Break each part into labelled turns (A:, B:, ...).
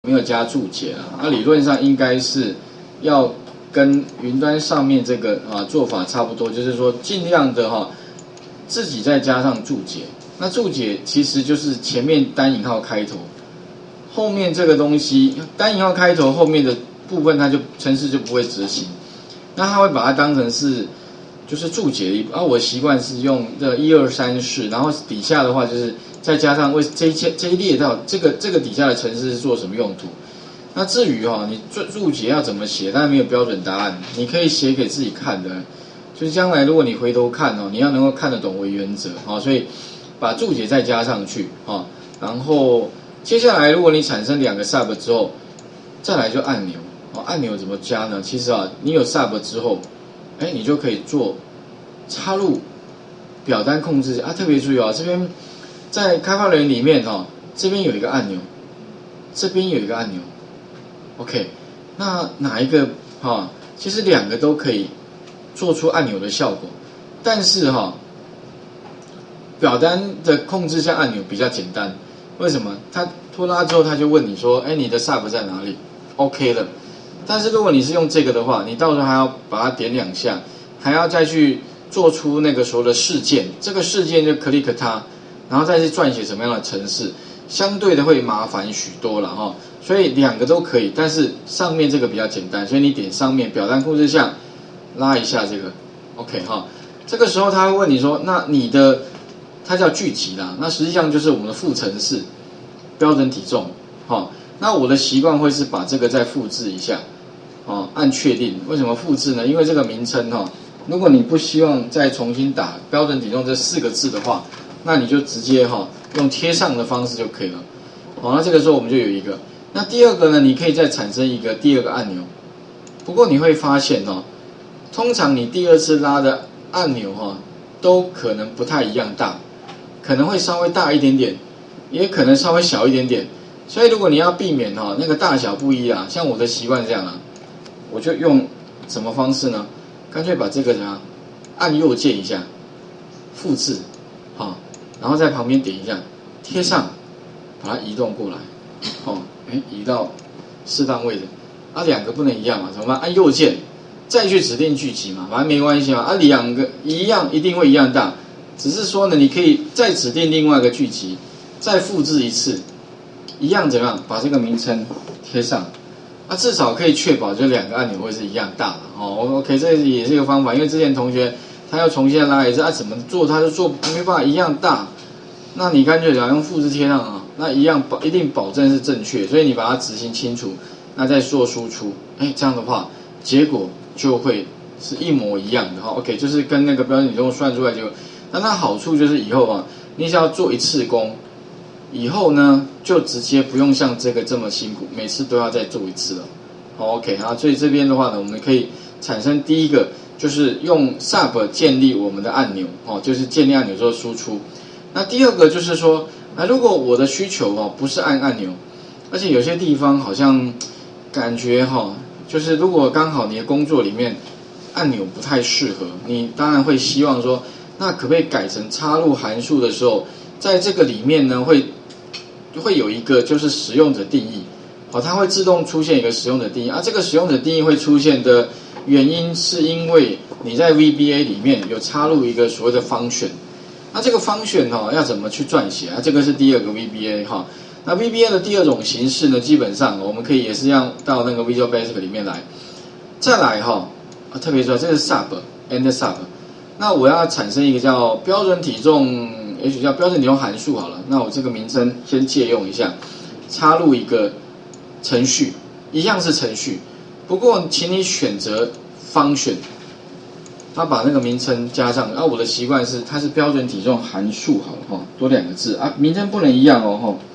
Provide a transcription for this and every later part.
A: 没有加注解啊。那理论上应该是要跟云端上面这个做法差不多，就是说尽量的自己再加上注解。那注解其实就是前面单引号开头，后面这个东西单引号开头后面的部分，它就程式就不会执行。那它会把它当成是就是注解的一步。我习惯是用这1、2、3、4，然后底下的话就是再加上为这一列到这个底下的程式是做什么用途。那至于你注解要怎么写，当然没有标准答案，你可以写给自己看的。就是将来如果你回头看你要能够看得懂为原则所以把注解再加上去然后接下来如果你产生2个 sub 之后，再来就按钮按钮怎么加呢？其实你有 sub 之后，你就可以做插入表单控制特别注意这边在开发人员里面这边有一个按钮，这边有一个按钮 ，OK， 那哪一个其实2个都可以做出按钮的效果，但是表单的控制下按钮比较简单。为什么？它拖拉之后，它就问你说，你的 sub 在哪里 ？OK 了。但是如果你是用这个的话，你到时候还要把它点2下，还要再去做出那个所谓的事件，这个事件就 click 它，然后再去撰写什么样的程式，相对的会麻烦许多了所以2个都可以，但是上面这个比较简单，所以你点上面表单控制下，拉一下这个 ，OK 这个时候他会问你说，那你的它叫聚集啦，那实际上就是我们的副程式标准体重那我的习惯会是把这个再复制一下按确定。为什么复制呢？因为这个名称如果你不希望再重新打标准体重这4个字的话，那你就直接用贴上的方式就可以了那这个时候我们就有一个。那第2个呢，你可以再产生一个第2个按钮。不过你会发现通常你第2次拉的按钮都可能不太一样大，可能会稍微大一点点，也可能稍微小一点点。所以如果你要避免那个大小不一像我的习惯这样我就用什么方式呢？干脆把这个按右键一下，复制然后在旁边点一下贴上，把它移动过来移到适当位置2个不能一样怎么办？按右键再去指定聚集反正没关系2个一样一定会一样大，只是说呢你可以再指定另外一个聚集，再复制一次，一样怎么样把这个名称贴上至少可以确保这2个按钮会是一样大的OK， 这也是一个方法。因为之前同学他要重新拉一次怎么做他就做没办法一样大，那你干脆用复制贴上那一定保证是正确，所以你把它执行清楚，那再做输出这样的话结果就会是一模一样的OK， 就是跟那个标准体重算出来结果。那它好处就是以后你只要做1次工，以后呢就直接不用像这个这么辛苦，每次都要再做1次了OK 所以这边的话呢，我们可以产生第1个就是用 sub 建立我们的按钮就是建立按钮之后输出。那第2个就是说如果我的需求不是按按钮，而且有些地方好像感觉就是如果刚好你的工作里面按钮不太适合，你当然会希望说，那可不可以改成插入函数的时候，在这个里面呢会有一个就是使用者定义它会自动出现一个使用者定义这个使用者定义会出现的原因是因为你在 VBA 里面有插入一个所谓的function。那这个function要怎么去撰写这个是第2个 VBA 那 VBA 的第2种形式呢，基本上我们可以也是要到那个 Visual Basic 里面来，再来特别说这是 sub and sub。那我要产生一个叫标准体重，也许叫标准体重函数好了。那我这个名称先借用一下，插入一个程序，一样是程序，不过请你选择 function， 它把那个名称加上。我的习惯是它是标准体重函数好了多2个字名称不能一样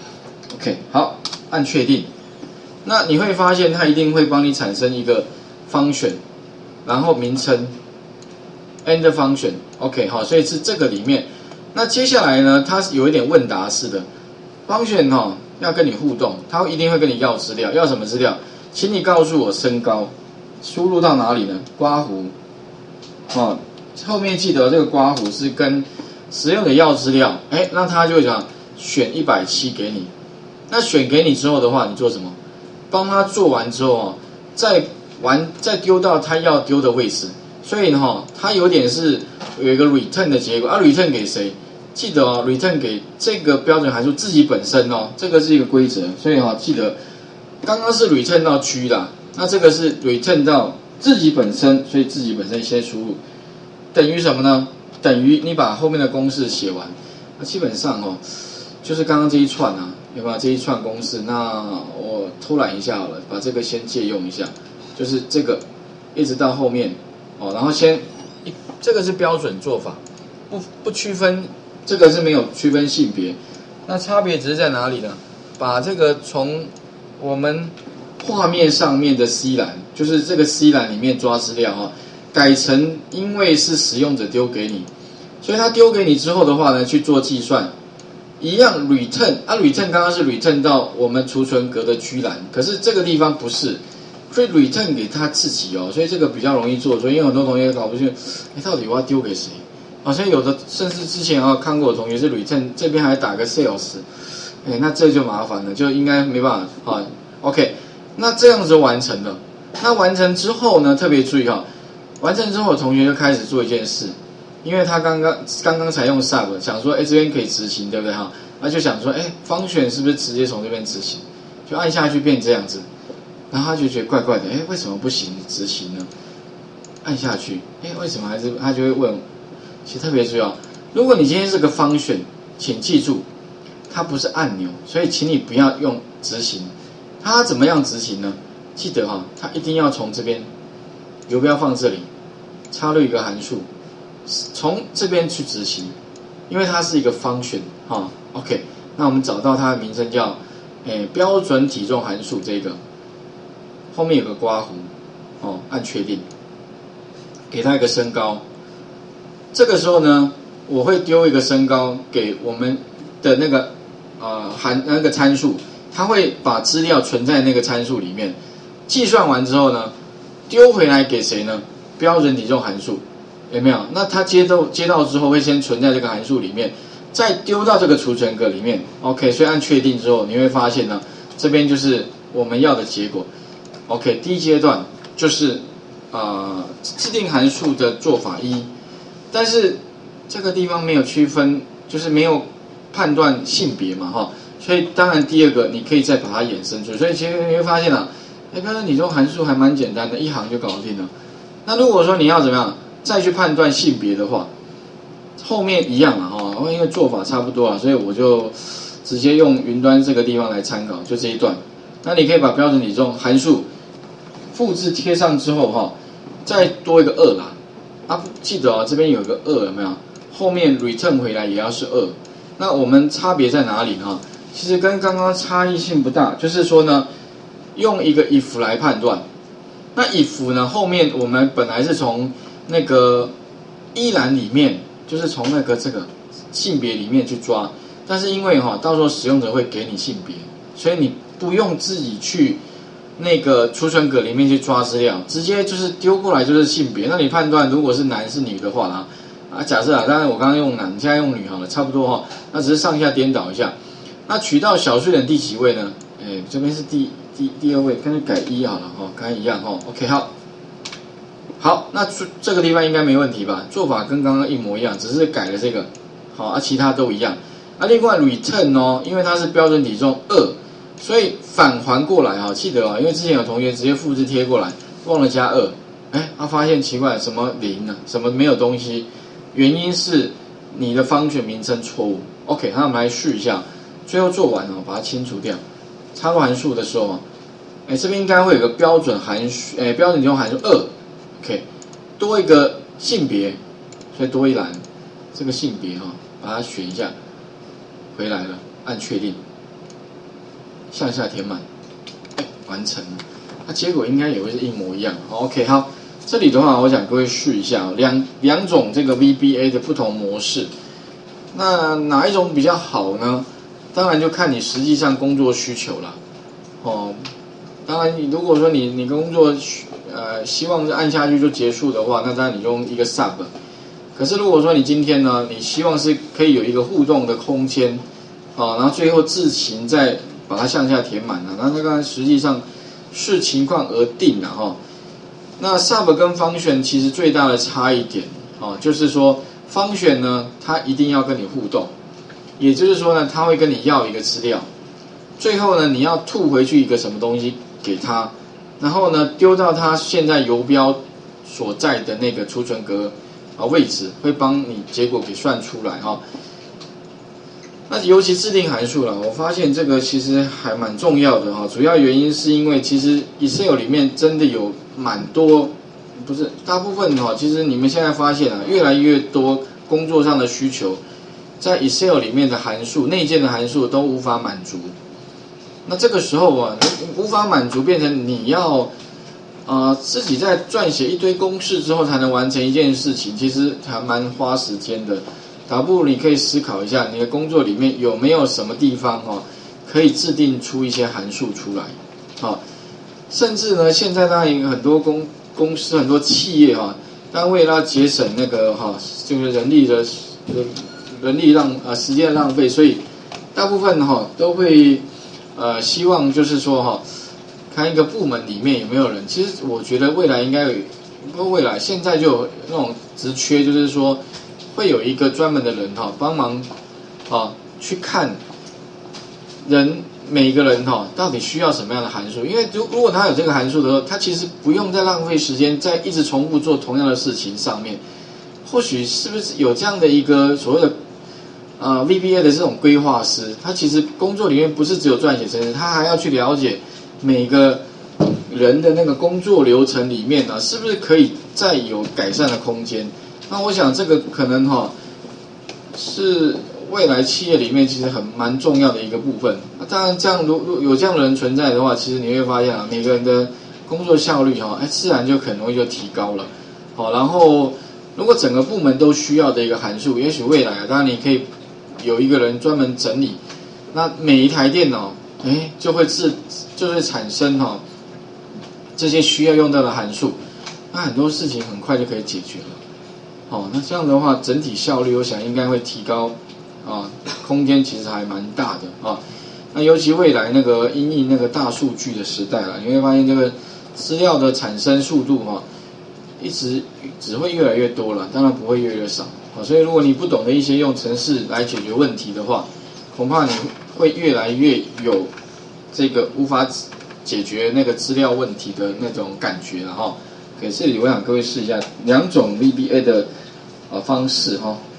A: OK， 好，按确定。那你会发现它一定会帮你产生一个 function， 然后名称 and function OK 所以是这个里面。那接下来呢，它是有一点问答式的 function 要跟你互动，它一定会跟你要资料，要什么资料？请你告诉我身高，输入到哪里呢？刮胡后面记得这个刮胡是跟使用者要资料那它就会选170给你。那选给你之后的话，你做什么？ 帮他做完之后哦，再丢到他要丢的位置，所以呢，它有点是有一个 return 的结果啊。return 给谁？记得哦 ，return 给这个标准函数自己本身哦，这个是一个规则，所以记得刚刚是 return 到 G 啦，那这个是 return 到自己本身，所以自己本身先输入，等于什么呢？等于你把后面的公式写完，那基本上就是刚刚这一串啊，有没有这一串公式？那我偷懒一下好了，把这个先借用一下，就是这个一直到后面然后这个是标准做法，不区分。这个是没有区分性别，那差别只是在哪里呢？把这个从我们画面上面的 C 栏，就是这个 C 栏里面抓资料改成因为是使用者丢给你，所以他丢给你之后的话呢，去做计算，一样 return 刚刚是 return 到我们储存格的G栏，可是这个地方不是，所以 return 给他自己所以这个比较容易做，所以因为很多同学搞不清楚，到底我要丢给谁？好像有的甚至之前看过的同学是 return 这边还打个 sales， 那这就麻烦了，就应该没办法OK， 那这样子完成了。那完成之后呢，特别注意完成之后同学就开始做一件事，因为他刚刚才用 sub， 想说这边可以执行，对不对那就想说function 是不是直接从这边执行，就按下去变这样子，然后他就觉得怪怪的，为什么不行执行呢？按下去，为什么还是他就会问。其实特别重要，如果你今天是个function，请记住，它不是按钮，所以请你不要用执行。它怎么样执行呢？记得它一定要从这边，游标放这里，插入一个函数，从这边去执行，因为它是一个 function OK， 那我们找到它的名称叫标准体重函数，这个后面有个括弧按确定，给它一个身高。这个时候呢，我会丢一个身高给我们的那个那个参数，它会把资料存在那个参数里面。计算完之后呢，丢回来给谁呢？标准体重函数，有没有？那它接到之后会先存在这个函数里面，再丢到这个储存格里面。OK， 所以按确定之后，你会发现呢，这边就是我们要的结果。OK， 第一阶段就是制定函数的做法一。但是这个地方没有区分，就是没有判断性别嘛所以当然第二个你可以再把它衍生出，所以其实你会发现标准体重函数还蛮简单的，一行就搞定了。那如果说你要怎么样再去判断性别的话，后面一样因为做法差不多所以我就直接用云端这个地方来参考，就这一段。那你可以把标准体重函数复制贴上之后再多一个2啦。记得这边有个2，有没有？后面 return 回来也要是2。那我们差别在哪里呢？其实跟刚刚差异性不大，就是说呢，用一个 if 来判断。那 if 呢，后面我们本来是从那个一栏里面，就是从这个性别里面去抓，但是因为到时候使用者会给你性别，所以你不用自己去那个储存格里面去抓资料，直接就是丢过来就是性别。那你判断如果是男是女的话假设当然我刚刚用男，现在用女好了，差不多那只是上下颠倒一下。那取到小数点第几位呢？这边是第2位，干脆改1好了刚才一样OK 好，那这个地方应该没问题吧？做法跟刚刚一模一样，只是改了这个其他都一样。另外 return 因为它是标准体重2。所以返还过来记得因为之前有同学直接复制贴过来，忘了加2，他发现奇怪，什么0呢？什么没有东西？原因是你的function名称错误。OK， 那我们来试一下，最后做完把它清除掉。插入函数的时候这边应该会有个标准标准体重函数2 ，OK， 多一个性别，所以多一栏，这个性别把它选一下，回来了，按确定。向下填满，完成了。那结果应该也会是一模一样。OK， 好，这里的话，我想各位试一下两种这个 VBA 的不同模式。那哪一种比较好呢？当然就看你实际上工作需求了。当然如果说你工作希望是按下去就结束的话，那当然你就用一个 sub。可是如果说你今天呢，你希望是可以有一个互动的空间，然后最后自行再把它向下填满了，那实际上视情况而定啦哈。那 sub 跟function其实最大的差异点就是说 function 呢，它一定要跟你互动，也就是说呢，它会跟你要一个资料，最后呢，你要吐回去一个什么东西给它，然后呢，丢到它现在游标所在的那个储存格位置，会帮你结果给算出来哈。那尤其制定函数了，我发现这个其实还蛮重要的哈。主要原因是因为其实 Excel 里面真的有蛮多，不是大部分其实你们现在发现越来越多工作上的需求，在 Excel 里面的函数内建的函数都无法满足。那这个时候无法满足，变成你要自己在撰写一堆公式之后才能完成一件事情，其实还蛮花时间的。倒不如你可以思考一下，你的工作里面有没有什么地方可以制定出一些函数出来，甚至呢，现在当然很多公司很多企业当然为了要节省那个就是人力时间浪费，所以大部分都会希望就是说看一个部门里面有没有人。其实我觉得未来应该有，不过未来现在就有那种职缺，就是说会有一个专门的人帮忙去看每个人到底需要什么样的函数。因为如果他有这个函数的时候，他其实不用再浪费时间在一直重复做同样的事情上面。或许是不是有这样的一个所谓的VBA 的这种规划师，他其实工作里面不是只有撰写程式，他还要去了解每个人的那个工作流程里面是不是可以再有改善的空间。那我想这个可能是未来企业里面其实蛮重要的一个部分。那当然这样如果有这样的人存在的话，其实你会发现每个人的工作效率自然就可能就提高了。然后如果整个部门都需要的一个函数，也许未来当然你可以有一个人专门整理，那每一台电脑就会产生这些需要用到的函数，那很多事情很快就可以解决了。那这样的话整体效率我想应该会提高空间其实还蛮大的那尤其未来那个因应那个大数据的时代你会发现这个资料的产生速度一直只会越来越多了，当然不会越来越少。所以如果你不懂得一些用程式来解决问题的话，恐怕你会越来越有这个无法解决那个资料问题的那种感觉了这里我想各位试一下2种 VBA 的方式